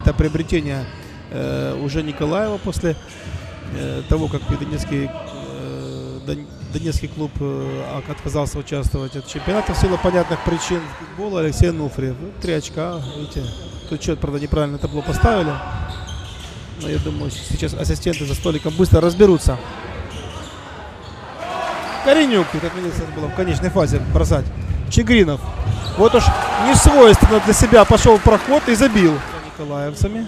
Это приобретение уже Николаева после того, как Донецкий клуб отказался участвовать от чемпионата в силу понятных причин футбола. Алексей Ануфриев. 3 очка. Видите, тут счет, правда, неправильно табло поставили. Но я думаю, сейчас ассистенты за столиком быстро разберутся. Коренюк, как видится, было в конечной фазе бросать. Чигринов. Вот уж не свойственно для себя пошел в проход и забил. Николаевцами.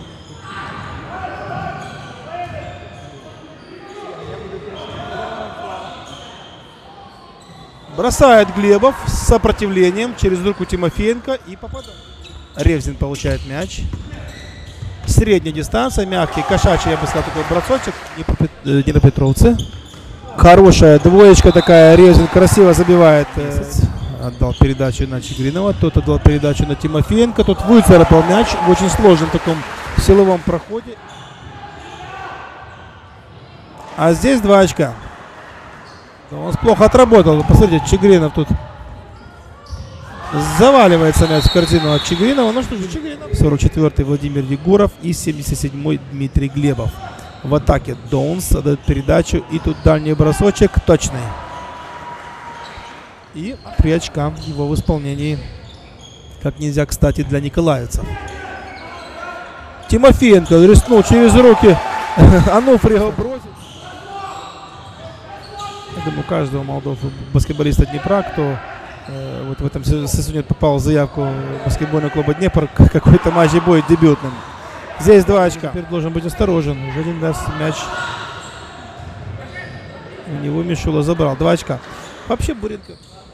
Бросает Глебов с сопротивлением через руку Тимофеенко и попадает. Ревзин получает мяч. Средняя дистанция, мягкий, кошачий, я бы сказал, такой бросочек. Днепропетровцы. Хорошая двоечка такая. Ревзин красиво забивает. Отдал передачу на Чигринова. Тот отдал передачу на Тимофеенко. Тут выцарапал мяч в очень сложном таком силовом проходе. А здесь 2 очка. Он плохо отработал. Посмотрите, Чигринов тут заваливается мяч в корзину от Чигринова. Ну что же, Чигринов. 44-й Владимир Егоров и 77-й Дмитрий Глебов. В атаке Доунс отдает передачу. И тут дальний бросочек точный. И 3 очка его в исполнении. Как нельзя, кстати, для николаевцев. Тимофеенко рискнул через руки. Ануфриева бросит. Я думаю, у каждого молодого баскетболиста Днепра, кто вот в этом сезоне попал в заявку баскетбольного клуба Днепр, какой-то матч и будет дебютным. Здесь 2 очка. Теперь должен быть осторожен. Уже один раз мяч у него Мишула забрал. 2 очка. Вообще Буренко.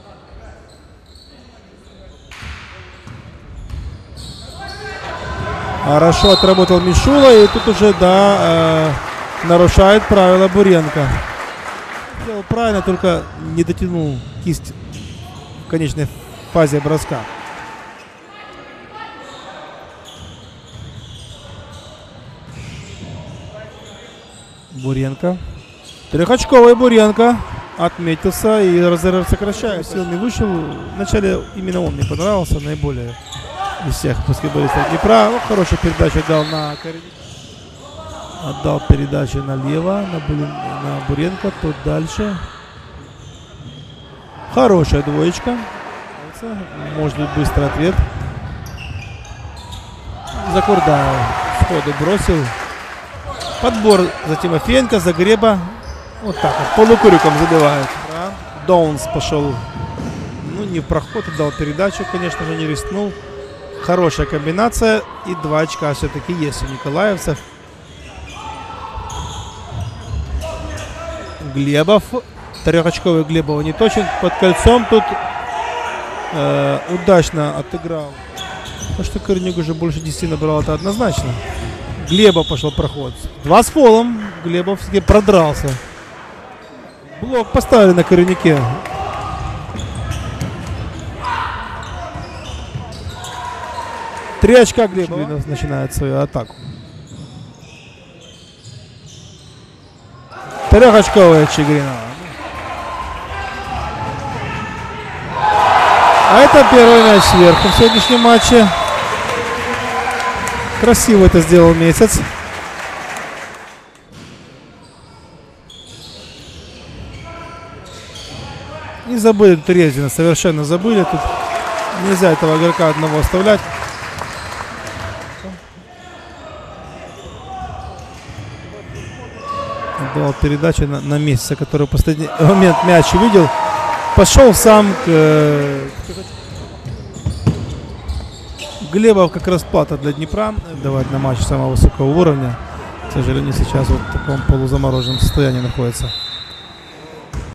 Хорошо отработал Мишула. И тут уже, да, нарушает правила Буренко. Сделал правильно, только не дотянул кисть в конечной фазе броска. Буренко. Трехочковый Буренко отметился и разрыв сокращается. Сил не вышел. Вначале именно он мне понравился наиболее из всех баскетболистов Днепра. Ну, хорошую передачу дал на Коренюк. Отдал передачу налево на Буренко. Тут дальше. Хорошая двоечка. Может быть быстрый ответ. Закурдаев сходу бросил. Подбор за Тимофеенко, за Греба. Вот так вот. Полукрюком забивает. Доунс пошел. Ну, не в проход. Отдал передачу. Конечно же, не рискнул. Хорошая комбинация. И 2 очка все-таки есть у николаевцев. Глебов. 3-очковый Глебова не точен. Под кольцом тут удачно отыграл. То, что Коренюк уже больше 10 набрал, это однозначно. Глебов пошел проход. 2 с фолом. Глебов все-таки продрался. Блок поставили на Коренюке. Три очка Глебова. Начинает свою атаку. 3-очковая Чигринова. А это первый мяч сверху в сегодняшнем матче. Красиво это сделал Месяц. Не забыли тут Ревзина, совершенно забыли. Тут нельзя этого игрока одного оставлять. Дал передачу на Месяца, который в последний момент мяч увидел. Пошел сам к Глебов, как расплата для Днепра. Давать на матч самого высокого уровня. К сожалению, сейчас вот в таком полузамороженном состоянии находится.